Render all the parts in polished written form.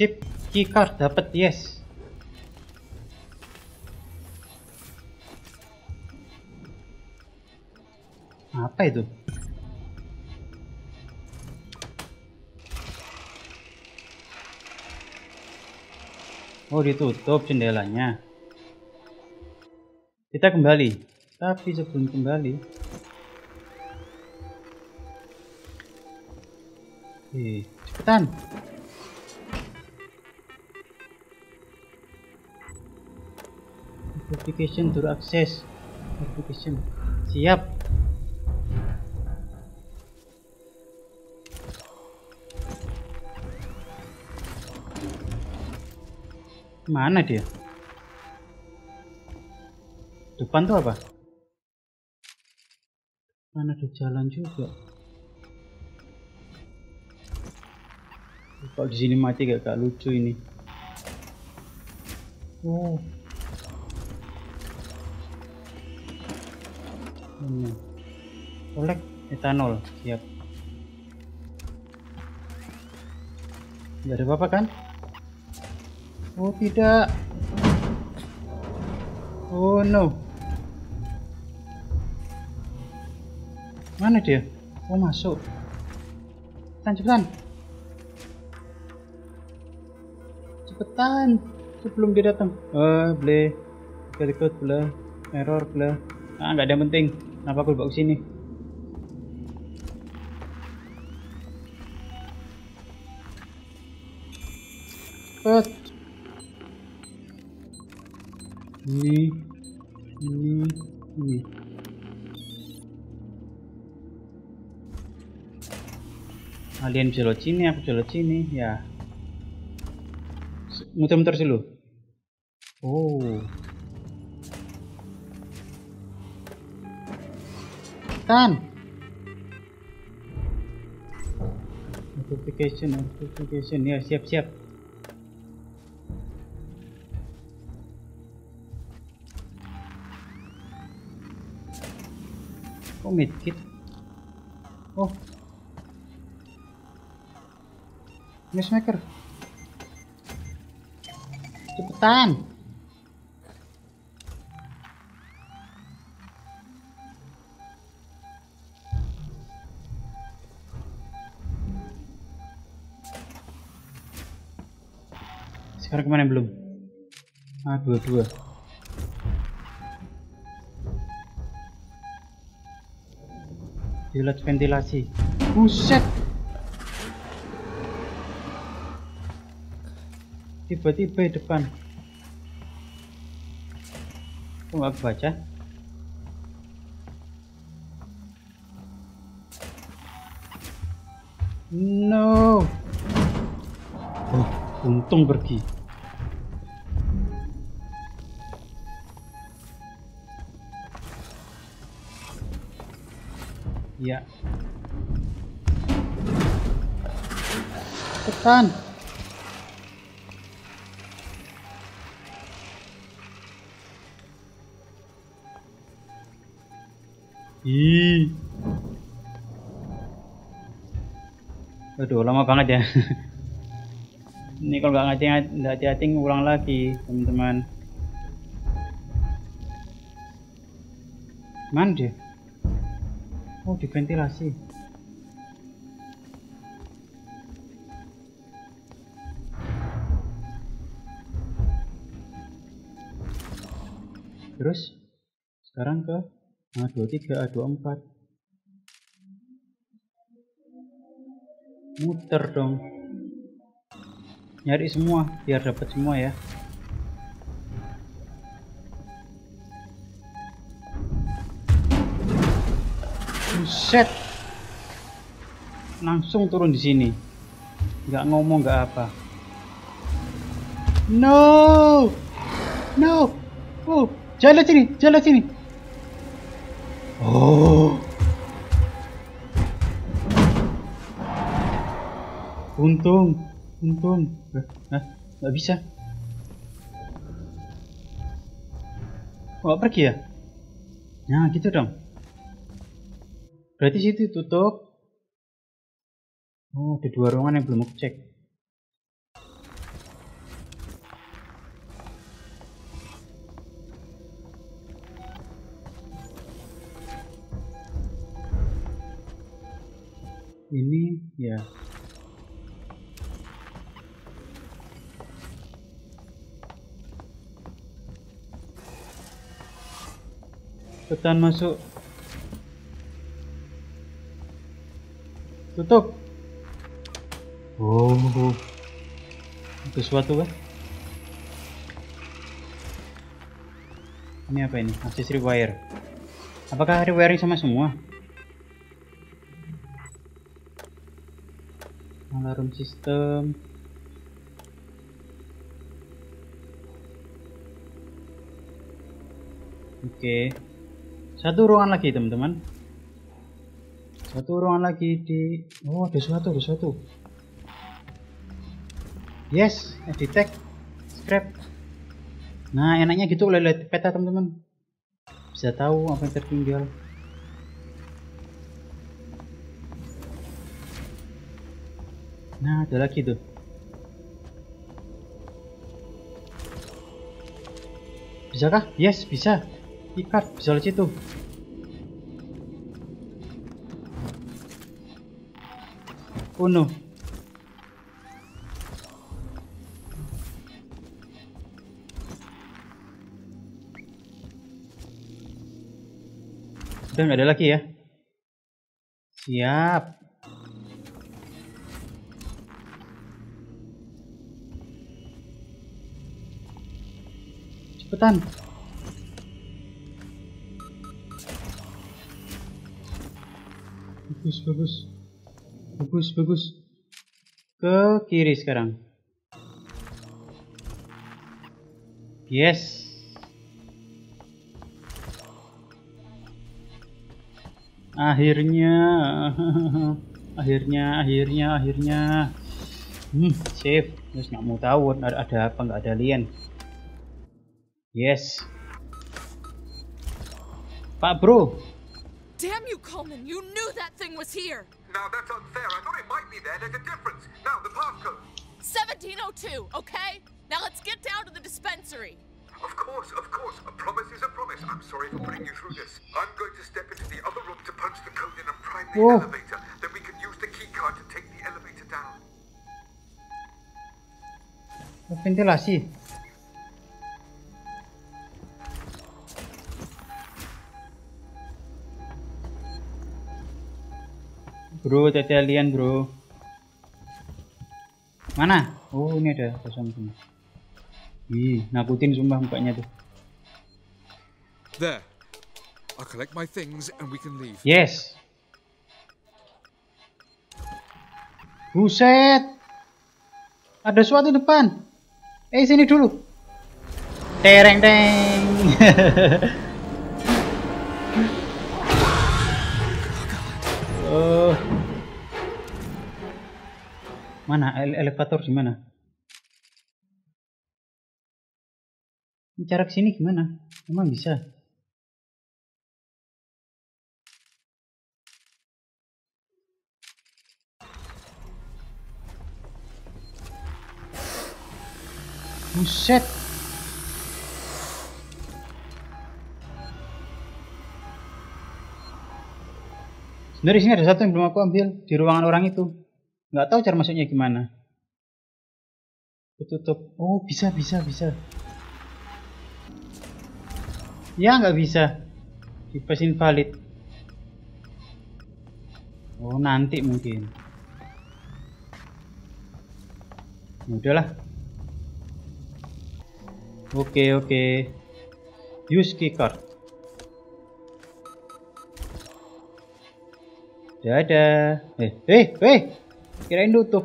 Sip, keycard dapat, yes. Apa itu? Oh, ditutup jendelanya. Kita kembali. Tapi sebelum kembali, cepetan. Verification to access. Verification. Siap. Mana dia? Depan tuh apa? Mana ada jalan juga. Kalau di sini mati gak lucu ini. Oh. Ini. Collect etanol, siap. Gak ada apa-apa kan? Oh tidak. Oh no. Mana dia? Oh masuk. Cepetan. Cepetan. Sebelum dia datang. Boleh. Ikut boleh. Error boleh. Ah nggak ada yang penting. Kenapa aku bawa sini? Cepet. Ini. Alien bisa lewat sini, aku bisa lewat sini, ya. Muter-muter dulu. Oh. Tan. Notification, ya siap. Oh, medkit. Oh. Newsmaker. Cepetan. Sekarang kemana belum? A22. Dilat ventilasi. Buset. Tiba-tiba di depan. Kok nggak baca? No. Oh, untung pergi. Ya. Tekan. Ih. Aduh, lama banget ya. Ini kalau nggak hati-hati ngulang lagi, teman-teman. Mana dia? Oh, di ventilasi. Terus sekarang ke A23, A24. Muter dong. Nyari semua biar dapat semua ya. Buset. Langsung turun di sini. Nggak ngomong nggak apa. No. Oh, jalan sini. Oh. Untung. Nggak bisa. Oh, pergi ya? Nah, gitu dong. Berarti situ tutup. Oh, ada 2 ruangan yang belum aku cek. Ini ya. Cepetan masuk. Tutup. Oh. Sesuatu kan? Ini apa ini? Akses rewire. Apakah rewiring sama semua? Alarm system. Oke. Satu ruangan lagi teman-teman. Satu ruangan lagi di. Oh, ada sesuatu. Yes, detect scrap. Nah, enaknya gitu lihat peta teman-teman. Bisa tahu apa yang tertinggal. Nah, ada lagi tuh. Bisakah? Yes, bisa. Ikat, bisa lihat situ. Oh no. Udah nggak ada lagi ya. Siap. Cepetan. Bagus. Ke kiri sekarang. Yes. Akhirnya. Save. Terus nggak mau tahu ada apa, nggak ada alien. Yes. Pak Bro. Damn you, Coleman! You knew that thing was here! Now that's unfair. I thought it might be there. There's a difference. Now the passcode. 1702, okay? Now let's get down to the dispensary. Of course. A promise is a promise. I'm sorry for putting you through this. I'm going to step into the other room to punch the code in and prime the elevator. Then we can use the key card to take the elevator down. Ventilasi. Bro, tete alien bro. Mana? Oh, ini ada kosong sini. Ih, nakutin sumpah mukanya tuh. There. I'll collect my things and we can leave. Yes. Buset. Ada suatu depan. Sini dulu. Tereng teng. Oh. Mana elevator di mana? Cara kesini gimana? Emang bisa? Buset. Sebenarnya sini ada satu yang belum aku ambil di ruangan orang itu. Nggak tahu cara masuknya gimana. Tutup. Oh, bisa. Ya, nggak bisa. Device invalid. Oh, nanti mungkin. Udahlah. Oke. Use keycard. Dadah. Kirain tutup.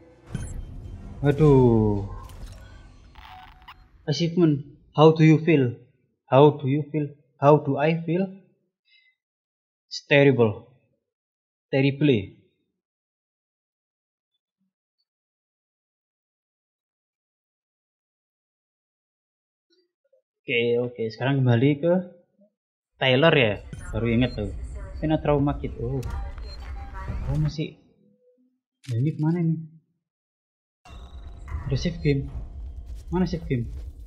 Aduh. Achievement. How do you feel? How do I feel? It's terrible. Terribly. Oke. Sekarang kembali ke Tyler ya. Baru inget tuh. Kena trauma kit. Oh, masih. Ini kemana nih? Ada save game. Mana save game?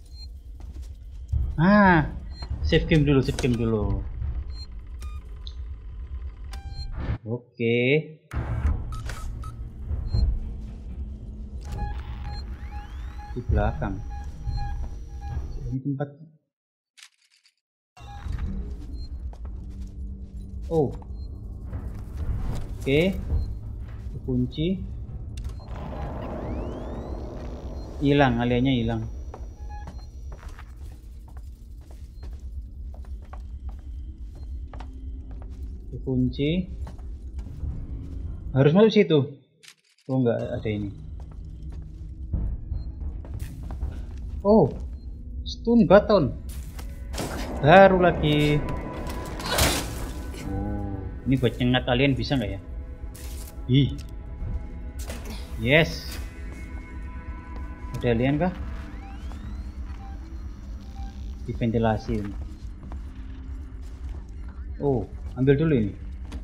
Save game dulu. Oke. Di belakang. Ini tempat. Oh. Oke. Kunci. Hilang, aliannya hilang. Kunci. Harus masuk situ. Oh enggak ada ini. Oh, stun button. Baru lagi. Oh, ini buat nyengat alien bisa nggak ya? Ih. Yes. Ada alien kah? Di ventilasi ini. Oh, ambil dulu ini.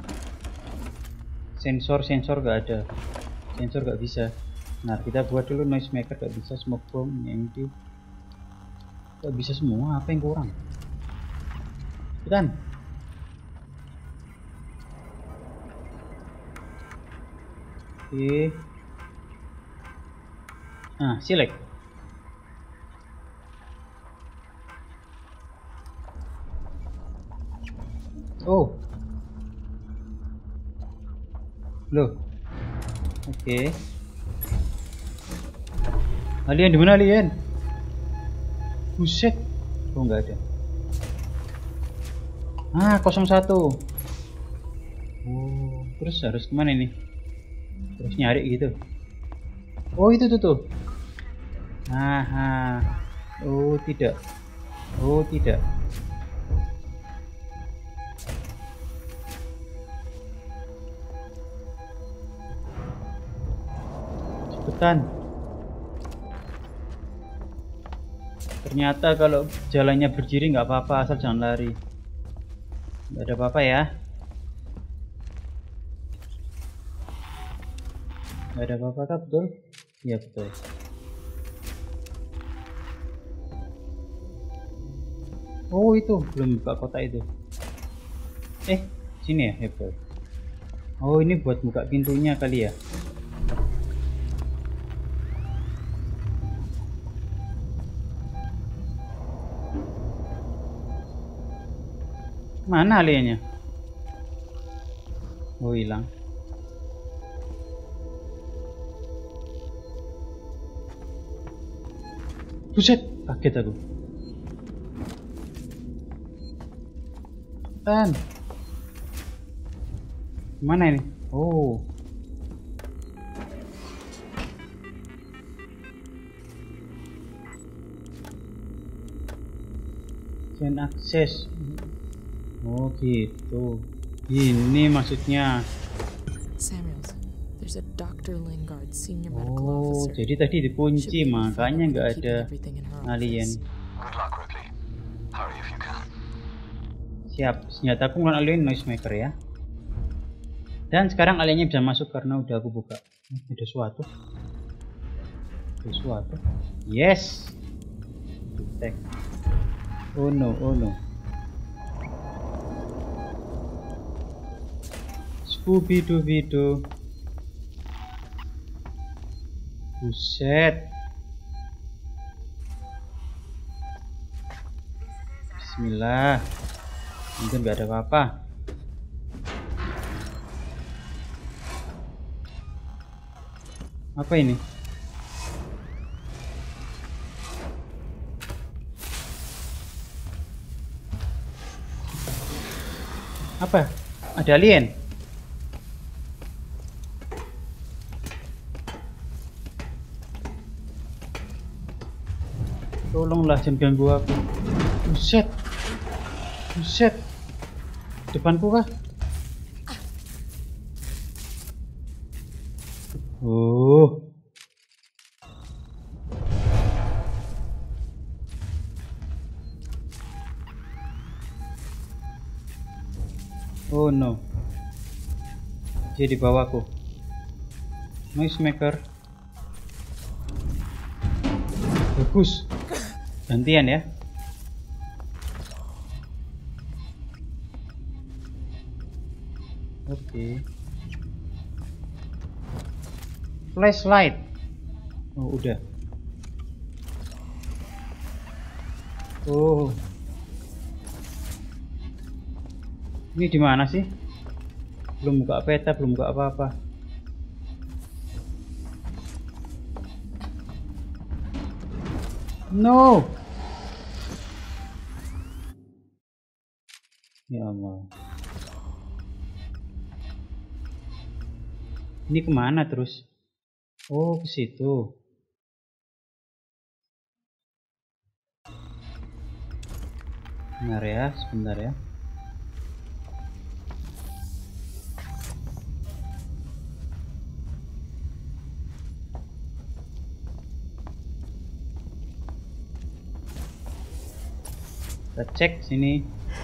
Sensor gak ada. Sensor gak bisa. Nah, kita buat dulu noise maker, gak bisa. Smoke bomb, empty. Gak bisa semua, apa yang kurang? Cepetan. Oke. Nah, select. Oh. Loh. Oke. Alien di mana alien? Buset. Oh, nggak ada. Ah, 01. Oh, terus harus kemana ini? Terus nyari gitu. Oh, itu tuh. Aha. Oh, tidak. Oh, tidak. Cepetan. Ternyata kalau jalannya berdiri nggak apa-apa, asal jangan lari. Nggak ada apa-apa ya. Nggak ada apa-apa kan, betul? Iya betul. Oh, itu belum buka kotak itu. Sini ya, betul. Oh, ini buat buka pintunya kali ya. Mana aliennya? Oh, hilang. Buset, kaget aku. Tan. Mana ini? Oh. Chain access. Oh gitu. Ini maksudnya. Samuels, there's a Dr. Lingard, senior medical Oh, officer. jadi tadi dikunci, makanya nggak ada alien. Good luck, Ripley. Hurry if you can. Siap, senjataku melawan alien noise maker ya. Dan sekarang aliennya bisa masuk karena udah aku buka. Ada sesuatu. Ada sesuatu. Yes. Detect. Oh no, oh no. Scooby-Doo. Buset. Bismillah. Mungkin nggak ada apa-apa. Apa ini? Apa? Ada alien? Tolonglah, jangan ganggu aku. Buset. Depanku kah? Oh. Oh no. Dia di bawahku. Noise maker. Bagus. Gantian ya. Oke. Flashlight. Oh, udah. Oh. Ini di mana sih? Belum buka peta, belum buka apa-apa. No. Ya Allah. Ini kemana terus? Oh, ke situ. Benar ya, sebentar ya. Kita cek sini.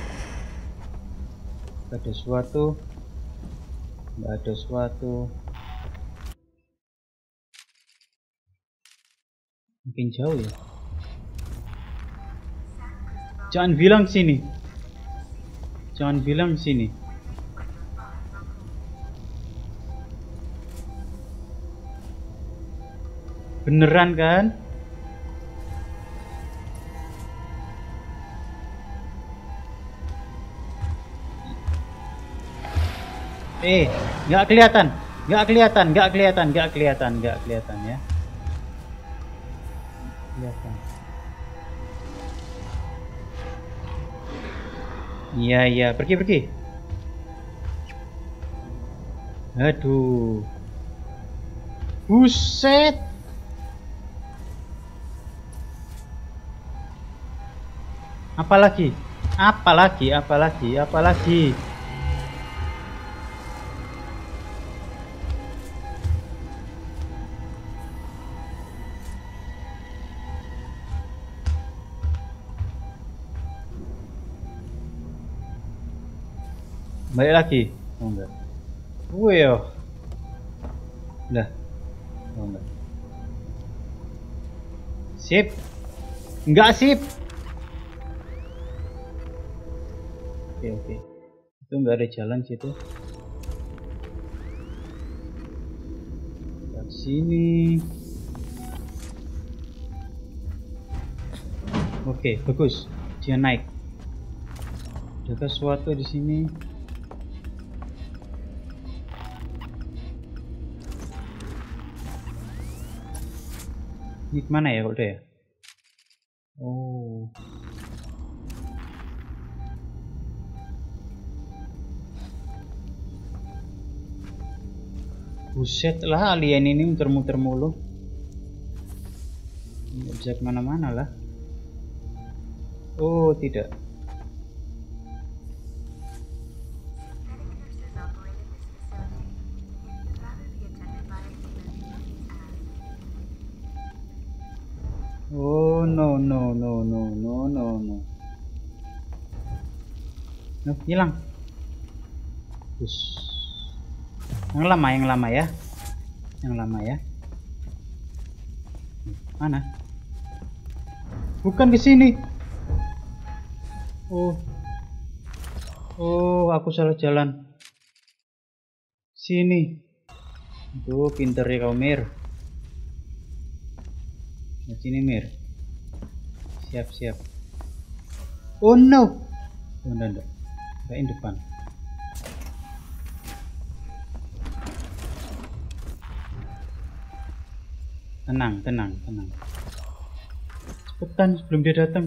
Nggak ada sesuatu. Nggak ada sesuatu. Mungkin jauh ya. Jangan bilang sini. Jangan bilang sini. Beneran kan? Nggak kelihatan, nggak kelihatan, nggak kelihatan, nggak kelihatan, nggak kelihatan ya. Kelihatan. Iya iya, pergi pergi. Aduh, buset. Apalagi, apalagi, apalagi, apalagi. Balik lagi. Oh enggak. Wih. Lah. Oh enggak. Sip. Enggak sip. Oke oke. Itu enggak ada jalan situ. Ke sini. Oke, bagus. Dia naik. Ada sesuatu di sini. Ini kemana ya kok ya? Oh. Buset lah, alien ini muter-muter mulu. Nggak bisa kemana-mana lah. Oh tidak. Oh no no no no no no no. Nah, hilang. Terus. Yang lama ya. Yang lama ya. Mana? Bukan ke sini. Oh. Oh, aku salah jalan. Sini. Tuh, pinter ya kau, Mir. Di sini, Mir. Siap. Oh no. Oh, enggak. Kirain depan. Tenang. Cepetan sebelum dia datang.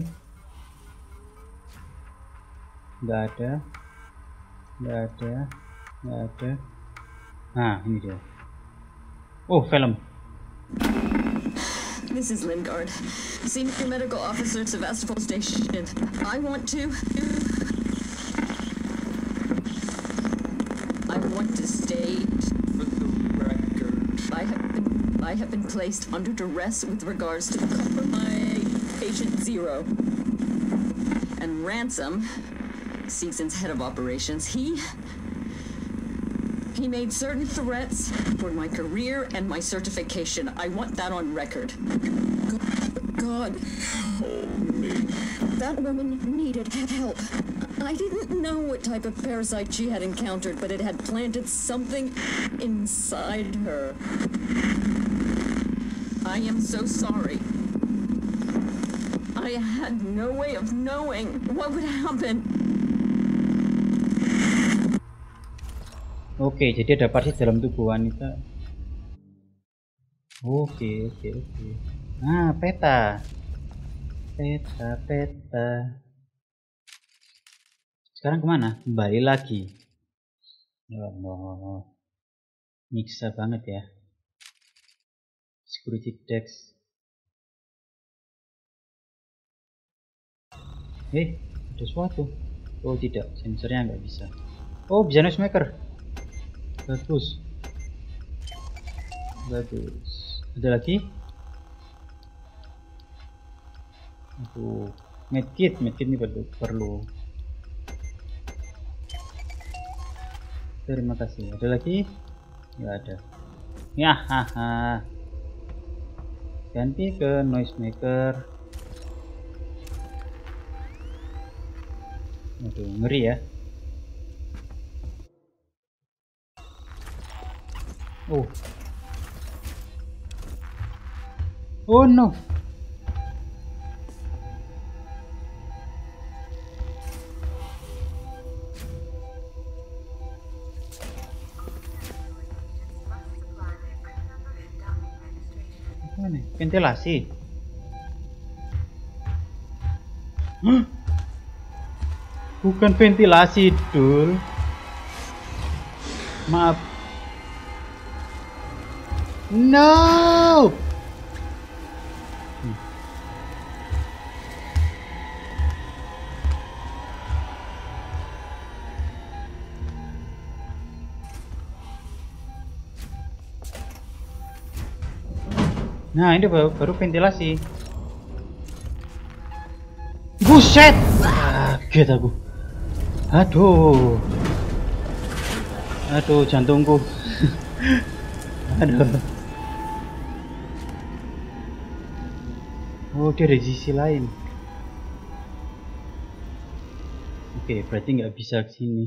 Nggak ada. Nah, ini dia. Oh, film. This is Lingard, Senior Medical Officer at Sevastopol Station. I want to state for the record. I have been placed under duress with regards to my patient Zero. And Ransom, Seegson's head of operations, he made certain threats for my career and my certification. I want that on record. God, help me. That woman needed help. I didn't know what type of parasite she had encountered, but it had planted something inside her. I am so sorry. I I had no way of knowing what would happen. Oke, jadi ada parsit dalam tubuh wanita. Oke. Nah, peta. Sekarang kemana? Kembali lagi. Ya Allah. Nyiksa banget ya. Security desk. Ada sesuatu. Oh tidak, sensornya nggak bisa. Oh, bisa noisemaker. Bagus. Ada lagi? Aduh, medkit ini perlu. Terima kasih. Ada lagi? Nggak ada. Ya, haha. Ganti ke noisemaker. Aduh, ngeri ya. Oh no. Mana? Ventilasi. Bukan ventilasi, Dul. Maaf. No. Nah, ini baru ventilasi. Buset! Kaget aku. Aduh, jantungku. Aduh. Oh, dia dari sisi lain. Oke, berarti nggak bisa ke sini.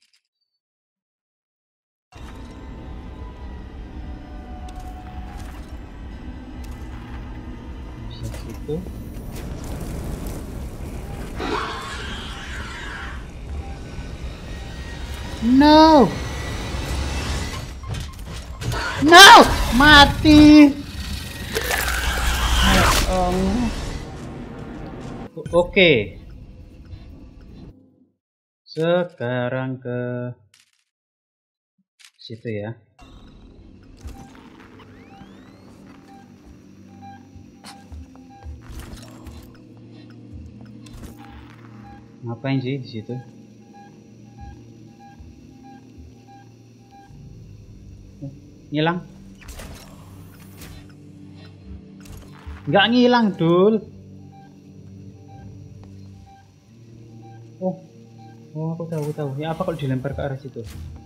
Bisa ke situ. No! Mati! Oke. Sekarang ke situ ya. Ngapain sih di situ? Ngilang? Nggak ngilang, Dul. Oh, aku tahu. Ya apa kalau dilempar ke arah situ?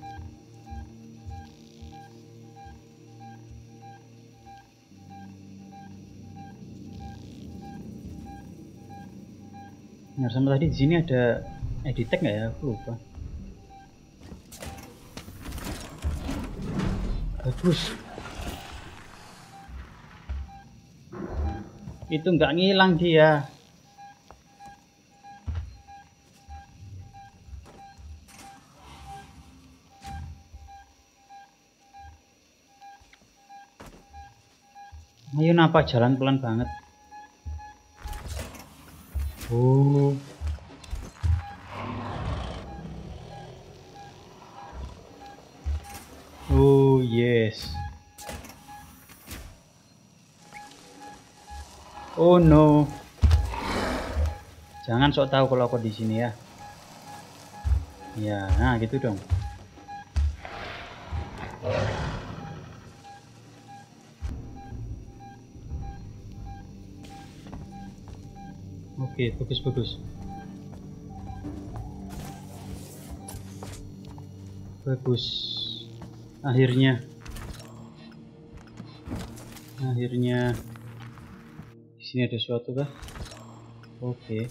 Nah, sama tadi di sini ada edit tag nggak ya? Aku lupa. Bagus. Itu nggak ngilang dia. Ayo, napa jalan pelan banget. Oh yes. Oh no. Jangan sok tahu kalau aku di sini ya. Ya, nah gitu dong. Oke, bagus. Akhirnya di sini ada sesuatu kah? Oke.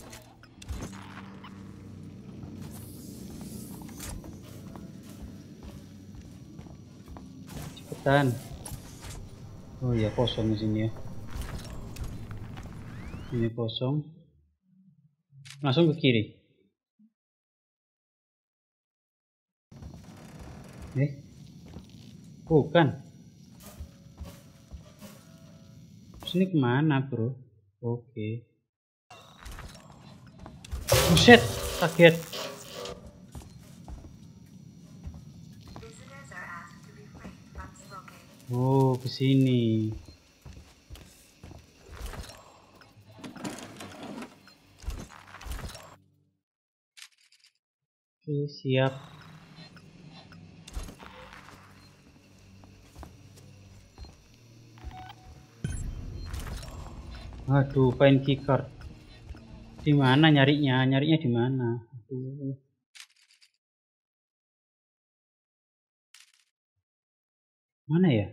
Cepetan. Oh ya, kosong di sini ya. Ini kosong. Langsung ke kiri. Bukan. Sini kemana, bro? Oke. Buset, kaget. Oh, ke sini. Oke, siap. Aduh, pain keycard. Di mana nyarinya? Nyarinya di mana? Aduh. Mana ya?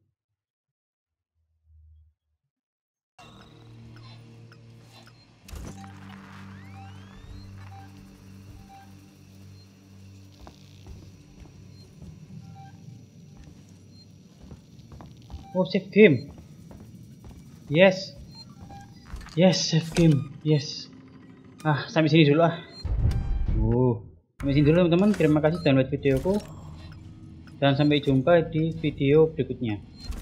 Oh, save game. Yes. Yes, save game. Yes. Sampai sini dulu sampai sini dulu teman-teman. Terima kasih sudah nonton videoku. Dan sampai jumpa di video berikutnya.